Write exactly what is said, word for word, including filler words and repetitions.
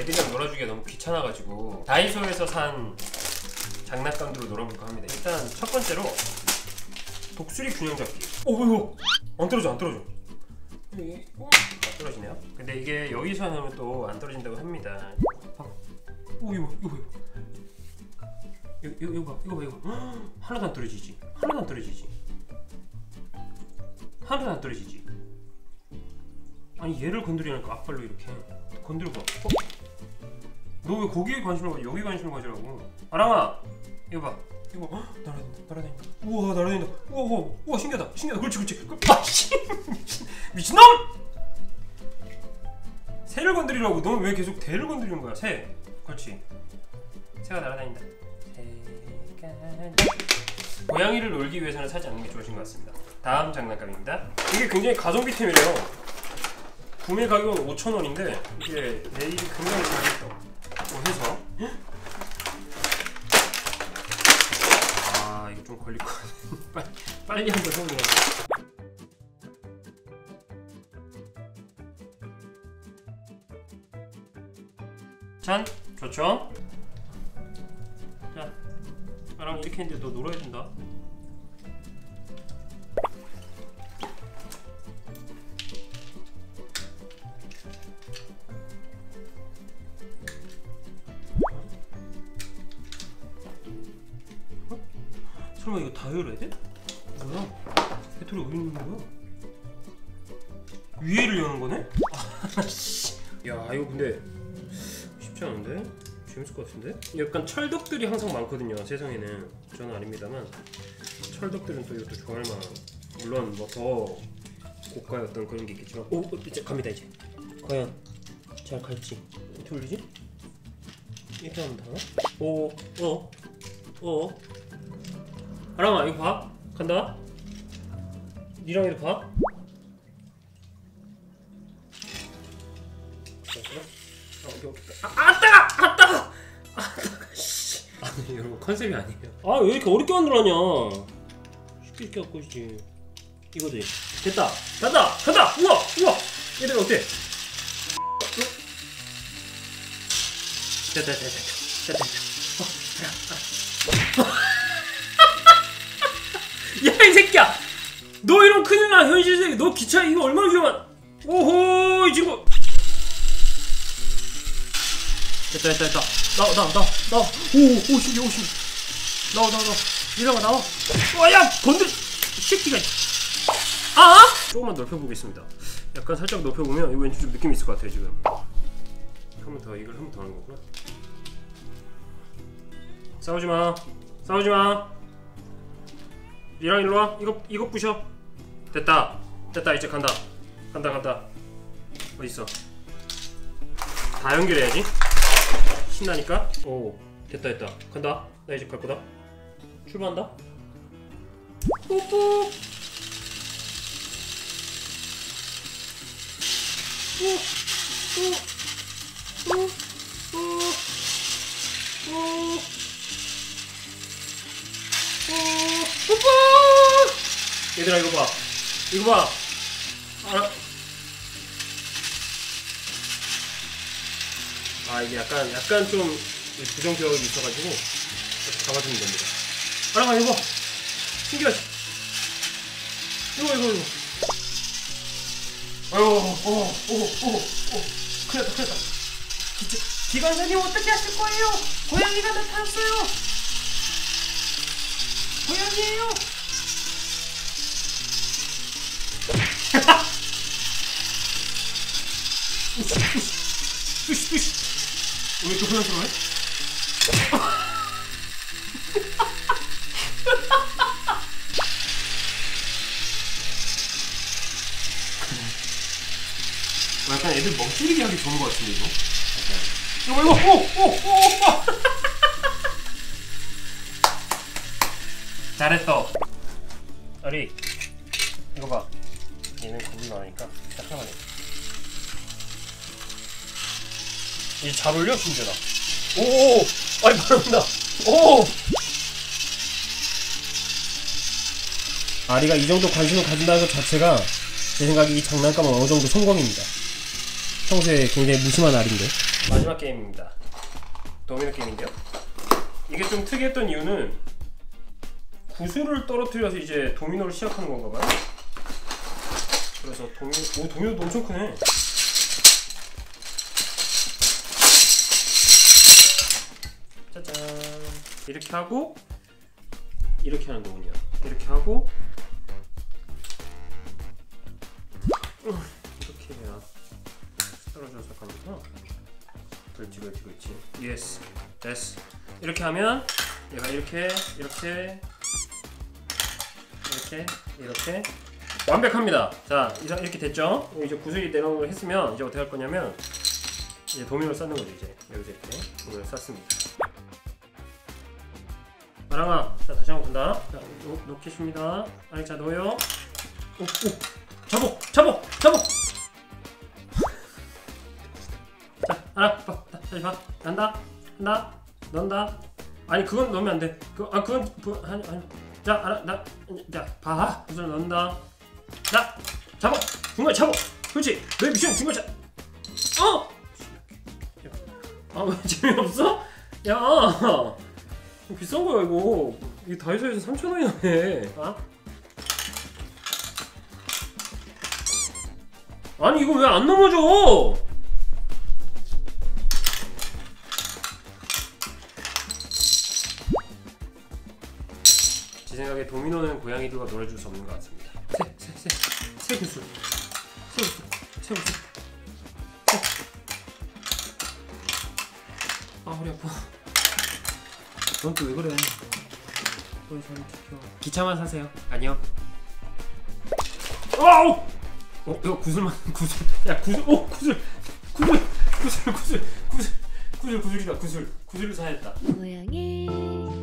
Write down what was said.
애들이랑 놀아주기가 너무 귀찮아가지고 다이소에서 산 장난감들로 놀아볼까 합니다. 일단 첫 번째로 독수리 균형 잡기. 오 이거 안 떨어져 안 떨어져. 이게 안 떨어지네요. 근데 이게 여기서 하면 또 안 떨어진다고 합니다. 오 이거 이거 이거 이거 이거 봐 이거 봐 이거 하나도 안 떨어지지. 하나도 안 떨어지지. 하나도 안 떨어지지. 아니 얘를 건드리니까 앞발로 이렇게 건들고. 어? 너 왜 거기에 관심을 가져? 여기 관심을 가지라고. 아랑아 이거 봐. 이거 헉, 날아다닌다 날아다닌다. 우와 날아다닌다. 우와 우와 우와 신기하다 신기하다. 그렇지 그렇지. 아씨 미친놈! 새를 건드리라고. 너는 왜 계속 대를 건드리는 거야? 새. 그렇지. 새가 날아다닌다. 새가 고양이를 놀기 위해서는 사지 않는 게 좋으신 것 같습니다. 다음 장난감입니다. 이게 굉장히 가성비템이래요. 구매 가격은 오천 원인데 이게 내일이 굉장히 잘했다고 해서 아 이거 좀 걸릴 것 같아. 빨리, 빨리 한번 해보자. 짠! 좋죠? 자, 나랑 이렇게 했는데 너 놀아야 된다. 설마 이거 다 열어야 돼? 뭐야? 배터리 어디 있는 거야? 위에를 여는 거네? 아씨. 야 이거 근데 쉽지 않은데? 재밌을 것 같은데? 약간 철덕들이 항상 많거든요 세상에는. 저는 아닙니다만 철덕들은 또 이것도 좋아할 만한, 물론 뭐 더 고가의 어떤 그런 게 있겠지만. 오! 이제 갑니다 이제. 과연 잘 갈지. 어떻게 올리지? 이렇게 하면 되나? 오! 어? 어? 아랑아 이거 봐. 간다. 니랑이도 봐. 아, 아 따가! 아 따가! 아 따가 씨. 아니 여러분 컨셉이 아니에요. 아 왜 이렇게 어렵게 만들어냐. 쉽게 쉽게 갖고 있지. 이거지. 됐다. 간다! 간다! 우와! 우와! 얘들 어때? 됐다 됐다 됐다 됐다 됐다. 어, 야 이 새끼야! 너 이러면 큰일나. 현실 세계 너 기차 이거 얼마나 위험한. 오호 이 친구. 됐다 됐다 됐다. 나와 나와 나와 나와. 오오 신기 오 신기. 나와 나와 나와. 이리와 나와. 와야 건들 새끼가. 아? 조금만 넓혀보겠습니다. 약간 살짝 넓혀보면 이거 왠지 좀 느낌이 있을 것 같아요 지금. 한 번 더 이걸 한 번 더 하는 거구나. 싸우지 마. 싸우지 마. 이랑 일로 와. 이거 이거 부셔. 됐다. 됐다. 이제 간다. 간다 간다. 어디 있어? 다 연결해야지. 신나니까. 오 됐다 됐다. 간다. 나 이제 갈 거다. 출발한다. 뽀뽀. 얘들아 이거 봐. 이거 봐. 아, 아 이게 약간 약간 좀 부정적이 있어가지고 잡아주면 됩니다. 아랑아 이거 봐. 신기하지? 이거 이거 이거. 아유 오오오오 큰일났다 큰일났다. 기관사님 어떻게 하실 거예요? 고양이가 나타났어요. 고양이에요. 뚜시 뚜시. 왜 이렇게 혼란스러워해? 약간 애들 멍때리게 하기 좋은 것 같은데 이거? 이거 이거 오! 오! 오! 잘했어. 아리 이거 봐. 얘는 겁이 많으니까 잠깐만요. 이제 잘 어울려 신재나. 오오오! 아니 바른다. 오! 아리가 이 정도 관심을 가진다는 것 자체가 제 생각에 이 장난감은 어느 정도 성공입니다. 평소에 굉장히 무심한 알인데. 마지막 게임입니다. 도미노 게임인데요. 이게 좀 특이했던 이유는 구슬을 떨어뜨려서 이제 도미노를 시작하는 건가 봐요. 그래서 도미노, 오 도미노도 엄청 크네. 짜잔. 이렇게 하고 이렇게 하는 거군요. 이렇게 하고 이렇게 해야 떨어져서 가니까. 그렇지 그렇지 그렇지. 예스 됐어. 이렇게 하면 얘가 이렇게 이렇게 이렇게 이렇게 완벽합니다. 자 이렇게 됐죠? 이제 구슬이 내려오는 걸 했으면 이제 어떻게 할 거냐면 이제 도미노를 쌓는 거죠. 이제 여기서 이렇게 도미노를 쌓습니다. 아랑아, 자 다시 한번 간다. 자 놓, 놓겠습니다. 아니 자 넣어요. 오, 오, 잡어, 잡어, 잡어. 자, 아랑, 봐, 다시 봐. 난다, 난다, 넣는다. 아니 그건 넣으면 안 돼. 그, 아 그건 부, 아니 아니. 자, 아랑, 나, 자, 봐. 구슬 넣는다. 자, 잡어, 중간 잡어. 그렇지. 내 미션 중간 잡. 어? 아 왜 재미없어? 야. 비싼 거야 이거. 이게 다이소에서 삼천 원이나 해. 아? 아니 이거 왜 안 넘어져? 제 생각에 도미노는 고양이들과 놀아줄 수 없는 것 같습니다. 새, 새, 새, 새 구슬, 새 구슬, 새 구슬. 새. 아 허리 아파. 넌 또 왜 그래? 또 사람 지켜. 기차만 사세요. 아니요. 아우! 어 이거 구슬만 구슬. 야 구슬. 오 구슬. 구슬. 구슬 구슬 구슬 구슬 구슬이다. 구슬. 구슬을 사야겠다. 고양이